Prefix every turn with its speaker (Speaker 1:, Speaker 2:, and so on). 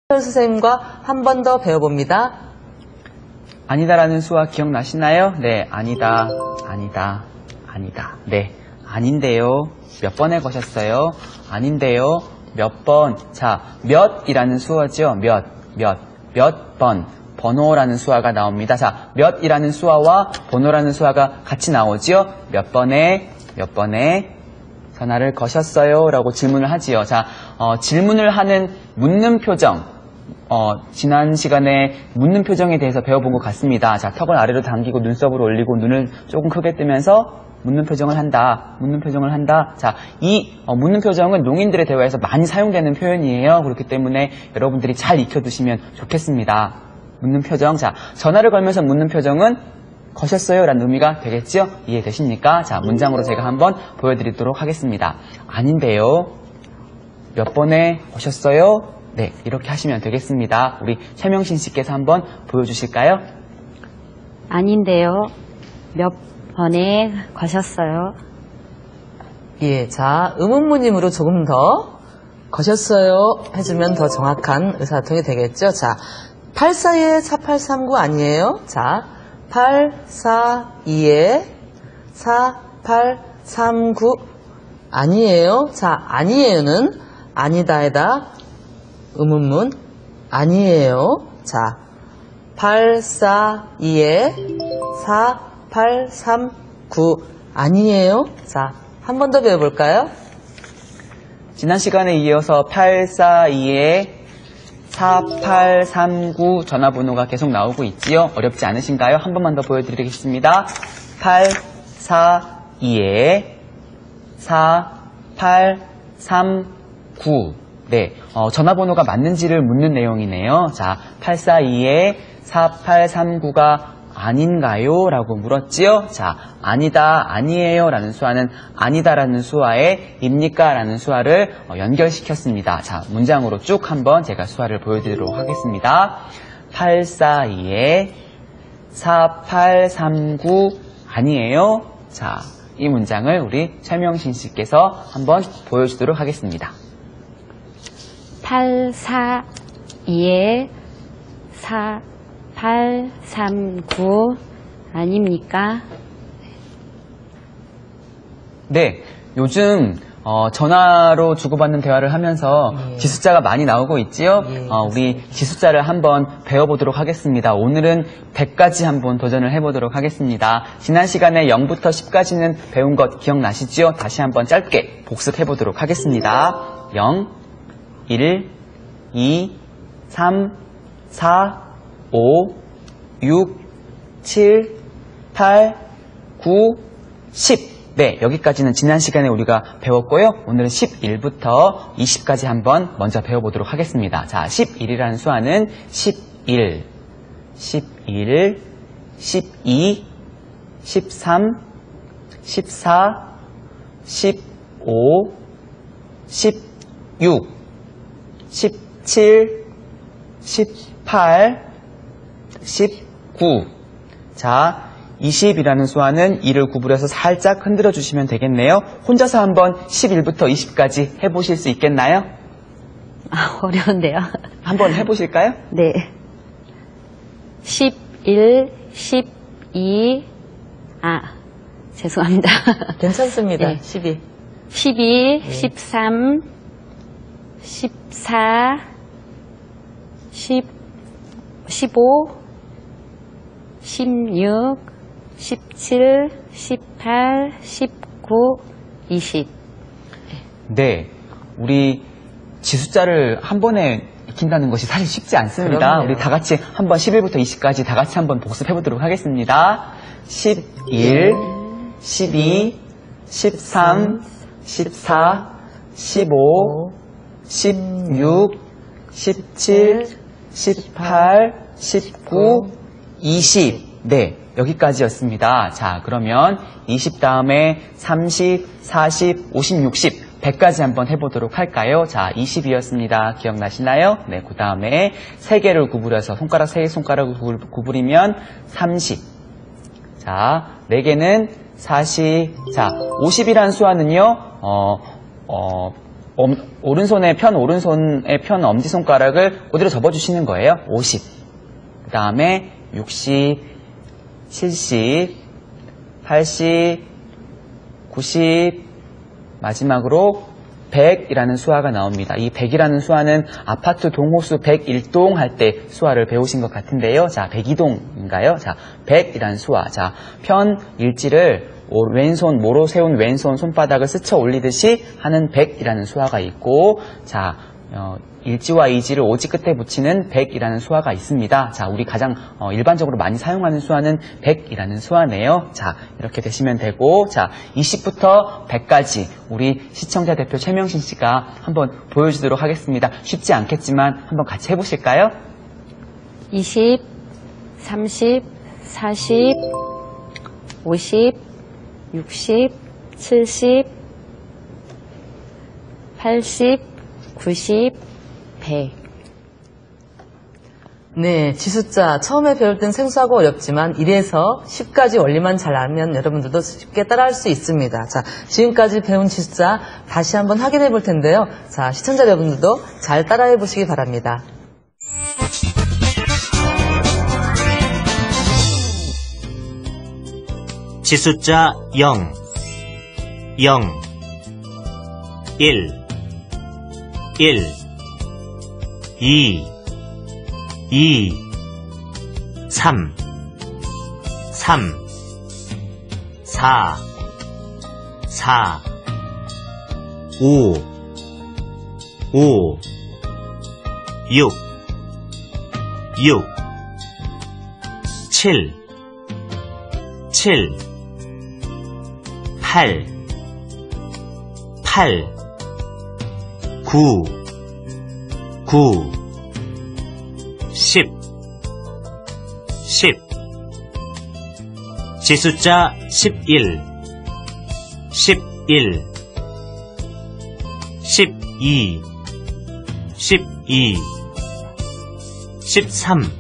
Speaker 1: 선생님과 한 번 더 배워봅니다.
Speaker 2: 아니다라는 수와 기억나시나요? 네, 아니다, 아니다, 아니다. 네, 아닌데요. 몇 번에 거셨어요? 아닌데요. 몇 번. 자, 몇이라는 수어죠. 몇 번. 번호라는 수화가 나옵니다. 자, 몇이라는 수화와 번호라는 수화가 같이 나오지요. 몇 번에 전화를 거셨어요? 라고 질문을 하지요. 자, 질문을 하는 묻는 표정. 지난 시간에 묻는 표정에 대해서 배워본 것 같습니다. 자, 턱을 아래로 당기고 눈썹을 올리고 눈을 조금 크게 뜨면서 묻는 표정을 한다. 자, 이 묻는 표정은 농인들의 대화에서 많이 사용되는 표현이에요. 그렇기 때문에 여러분들이 잘 익혀두시면 좋겠습니다. 묻는 표정. 자, 전화를 걸면서 묻는 표정은 거셨어요? 라는 의미가 되겠죠? 이해되십니까? 자, 문장으로 제가 한번 보여드리도록 하겠습니다. 아닌데요. 몇 번에 거셨어요? 네, 이렇게 하시면 되겠습니다. 우리 최명신 씨께서 한번 보여주실까요?
Speaker 3: 아닌데요. 몇 번에 거셨어요?
Speaker 1: 예, 자, 의문문임으로 조금 더 거셨어요 해주면 더 정확한 의사소통이 되겠죠. 자, 842에 4839 아니에요? 자, 842에 4839 아니에요? 자, 아니에요는 아니다에다 의문문 아니에요. 자, 842에 4839 아니에요? 자, 한 번 더 배워볼까요?
Speaker 2: 지난 시간에 이어서 842에 4839 전화번호가 계속 나오고 있지요. 어렵지 않으신가요? 한 번만 더 보여드리겠습니다. 842에 4839 네, 전화번호가 맞는지를 묻는 내용이네요. 자, 842에 4839가 아닌가요? 라고 물었지요. 자, 아니다, 아니에요 라는 수화는 아니다라는 수화에 입니까? 라는 수화를 연결시켰습니다. 자, 문장으로 쭉 한번 제가 수화를 보여드리도록 하겠습니다. 842에 4839 아니에요? 자, 이 문장을 우리 최명신 씨께서 한번 보여주도록 하겠습니다.
Speaker 3: 842에 4839 아닙니까?
Speaker 2: 네, 요즘 전화로 주고받는 대화를 하면서 지숫자가 많이 나오고 있지요. 우리 지숫자를 한번 배워보도록 하겠습니다. 오늘은 100까지 한번 도전을 해보도록 하겠습니다. 지난 시간에 0부터 10까지는 배운 것 기억나시지요? 다시 한번 짧게 복습해보도록 하겠습니다. 0, 1, 2, 3, 4, 5, 6, 7, 8, 9, 10. 네, 여기까지는 지난 시간에 우리가 배웠고요. 오늘은 11부터 20까지 한번 먼저 배워보도록 하겠습니다. 자, 11이라는 수화는 11, 12, 13, 14, 15, 16, 17, 18, 19. 자, 20이라는 수화는 2를 구부려서 살짝 흔들어 주시면 되겠네요. 혼자서 한번 11부터 20까지 해보실 수 있겠나요?
Speaker 3: 어려운데요.
Speaker 2: 한번 해보실까요?
Speaker 3: 네. 11, 12, 죄송합니다.
Speaker 1: 괜찮습니다.
Speaker 3: 네.
Speaker 1: 12.
Speaker 3: 12, 13, 14, 15, 16, 17, 18, 19, 20.
Speaker 2: 네. 우리 지숫자를 한 번에 익힌다는 것이 사실 쉽지 않습니다.
Speaker 1: 그럼요.
Speaker 2: 우리 다 같이 한번 11부터 20까지 다 같이 한번 복습해 보도록 하겠습니다. 11, 12, 13, 14, 15, 16, 17, 18, 19, 20. 네, 여기까지였습니다. 자, 그러면 20 다음에 30, 40, 50, 60, 100까지 한번 해보도록 할까요? 자, 20이었습니다. 기억나시나요? 네, 그 다음에 3개를 구부려서 손가락 3손가락을 구부리면 30. 자, 4개는 40. 자, 50이라는 수화는요, 오른손의 편 엄지손가락을 그대로 접어주시는 거예요. 50. 그 다음에 60, 70, 80, 90, 마지막으로 100이라는 수화가 나옵니다. 이 100이라는 수화는 아파트 동호수 101동 할 때 수화를 배우신 것 같은데요. 자, 102동인가요? 자, 100이라는 수화. 자, 편 일지를 왼손, 모로 세운 왼손 손바닥을 스쳐 올리듯이 하는 100이라는 수화가 있고, 자, 일지와 이지를 오지 끝에 붙이는 100이라는 수화가 있습니다. 자, 우리 가장 일반적으로 많이 사용하는 수화는 100이라는 수화네요. 자, 이렇게 되시면 되고, 자, 20부터 100까지 우리 시청자 대표 최명신 씨가 한번 보여주도록 하겠습니다. 쉽지 않겠지만 한번 같이 해보실까요?
Speaker 3: 20, 30, 40, 50, 60, 70, 80, 90, 100.
Speaker 1: 네, 지숫자 처음에 배울 땐 생소하고 어렵지만 1에서 10까지 원리만 잘 알면 여러분들도 쉽게 따라할 수 있습니다. 자, 지금까지 배운 지숫자 다시 한번 확인해 볼 텐데요. 자, 시청자 여러분들도 잘 따라해 보시기 바랍니다.
Speaker 4: 지숫자 0, 0, 1, 1, 2, 2, 3, 3, 4, 4, 5, 5, 6, 6, 7, 7, 8, 8, 9, 9, 10, 10. 지숫자 11, 11, 12, 12, 13,